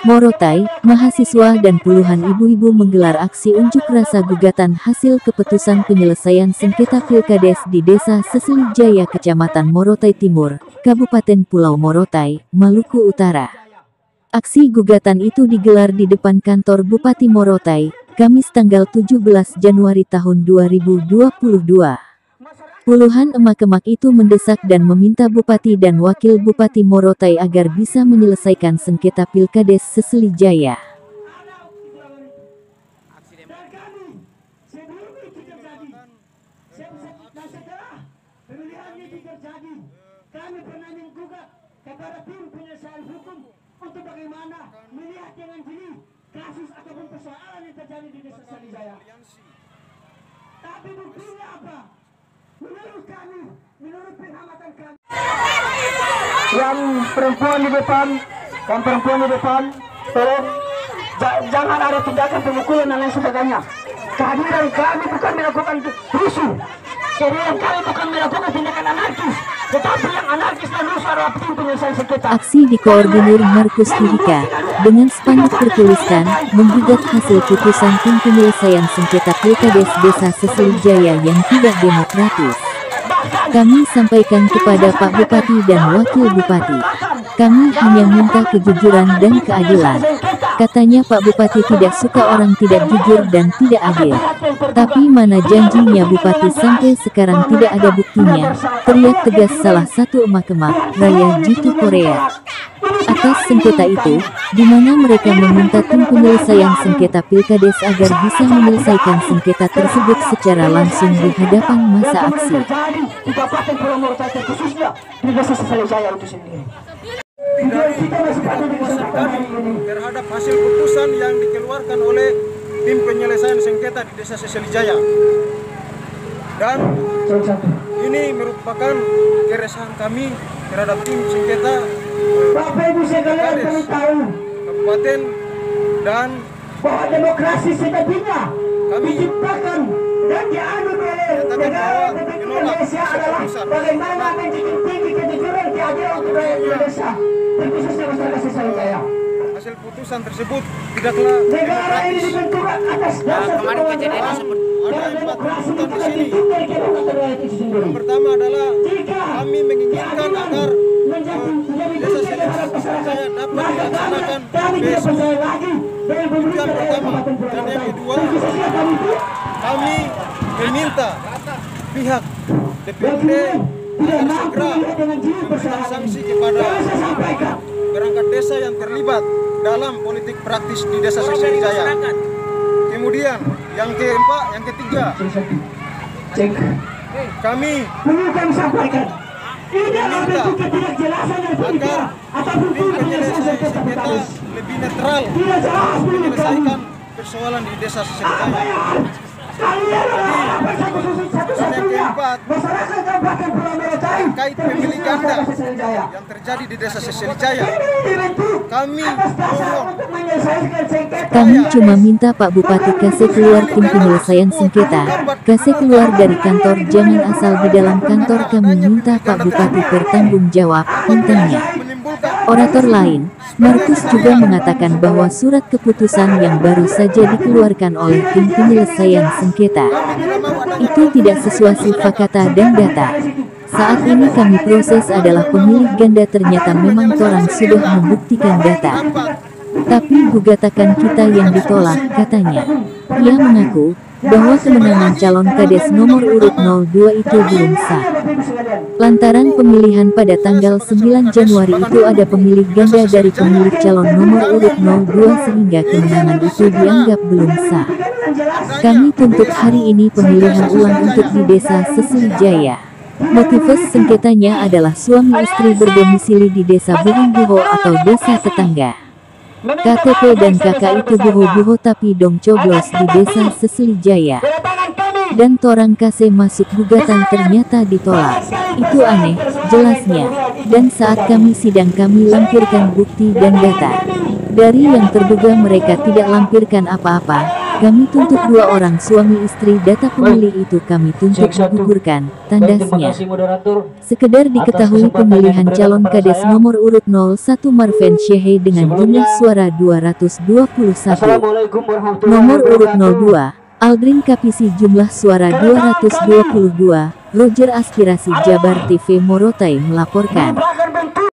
Morotai, mahasiswa dan puluhan ibu-ibu menggelar aksi unjuk rasa gugatan hasil keputusan penyelesaian sengketa Pilkades di Desa Seseli Jaya, Kecamatan Morotai Timur, Kabupaten Pulau Morotai, Maluku Utara. Aksi gugatan itu digelar di depan kantor Bupati Morotai, Kamis tanggal 17 Januari tahun 2022. Puluhan emak-emak itu mendesak dan meminta Bupati dan Wakil Bupati Morotai agar bisa menyelesaikan sengketa Pilkades Seseli Jaya. Kami pernah menggugat kepada tim penyelesaian hukum untuk bagaimana melihat dengan jeli kasus ataupun persoalan yang terjadi di Desa Seseli Jaya. Tapi buktinya apa? Menurut kami, menurut pengamatan kami, yang perempuan di depan, tolong jangan ada tindakan pemukulan dan lain sebagainya. Kehadiran kami bukan melakukan rusuh, kehadiran kami bukan melakukan tindakan anarkis, tetapi yang anarkis dan rusuh adalah tim penyelesaian sengketa. Aksi dikoordinir Markus Hidika dengan spanduk bertuliskan menggugat hasil putusan tim penyelesaian sengketa Pilkades Desa Seseli Jaya yang tidak demokratis. Kami sampaikan kepada Pak Bupati dan Wakil Bupati, kami hanya minta kejujuran dan keadilan. Katanya Pak Bupati tidak suka orang tidak jujur dan tidak adil. Tapi mana janjinya Bupati, sampai sekarang tidak ada buktinya, teriak tegas salah satu emak-emak, Raya Jitu Korea. Atas sengketa itu, di mana mereka meminta tim penyelesaian sengketa Pilkades agar bisa menyelesaikan sengketa tersebut secara langsung di hadapan massa aksi. Terhadap hasil putusan yang dikeluarkan oleh tim penyelesaian sengketa di Desa Seseli Jaya, dan ini merupakan keresahan kami terhadap tim sengketa Pilkades Kabupaten, dan bahwa demokrasi sejatinya kami diciptakan dan dianut oleh negara Republik Indonesia adalah bagaimana menjunjung tinggi kejujuran, keadilan untuk rakyat Indonesia, terkhususnya masyarakat Seseli Jaya. Hasil putusan tersebut tidaklah Negara ini dibentuk atas dasar kemarin kejadiannya seperti ada 4 tuntutan di sini. Yang pertama adalah kami menginginkan agar Desa Seseli Jaya dapat dilaksanakan besok. Itu yang pertama. Dan yang kedua, kami meminta pihak DPRD agar segera memberikan sanksi kepada perangkat desa yang terlibat dalam politik praktis di Desa Seseli Jaya. Kemudian yang ketiga, kami sampaikan meminta agar tim penyelesaian sengketa lebih netral menyelesaikan persoalan di Desa Seseli Jaya. Yang keempat, terkait pemilih ganda yang terjadi di Desa Seseli Jaya, kami cuma minta Pak Bupati kasih keluar tim penyelesaian sengketa, kasih keluar dari kantor, jangan asal di dalam kantor. Kami minta Pak Bupati bertanggung jawab, intensnya. Orator lain, Markus juga mengatakan bahwa surat keputusan yang baru saja dikeluarkan oleh tim penyelesaian sengketa itu tidak sesuai fakta dan data. Saat ini kami proses adalah pemilih ganda, ternyata memang orang sudah membuktikan data. Tapi gugatan kita yang ditolak, katanya. Ia mengaku bahwa kemenangan calon Kades nomor urut 02 itu belum sah. Lantaran pemilihan pada tanggal 9 Januari itu ada pemilih ganda dari pemilik calon nomor urut 02 sehingga kemenangan itu dianggap belum sah. Kami tuntut hari ini pemilihan ulang untuk di Desa Seseli Jaya. Motivus sengketanya adalah suami istri berdomisili di Desa Buho atau desa tetangga. KTP dan kakak itu Buho tapi dong coblos di Desa Seseli Jaya. Dan torang kase masuk gugatan ternyata ditolak. Itu aneh, jelasnya. Dan saat kami sidang kami lampirkan bukti dan data. Dari yang terduga mereka tidak lampirkan apa-apa, Kami tuntut 2 orang suami istri data pemilih itu kami tuntut digugurkan, tandasnya. Sekedar diketahui pemilihan calon kades nomor urut 01 Marven Shehe dengan jumlah suara 221. Nomor urut 02, Aldrin Kapisi jumlah suara 222. Roger Aspirasi Jabar TV Morotai melaporkan.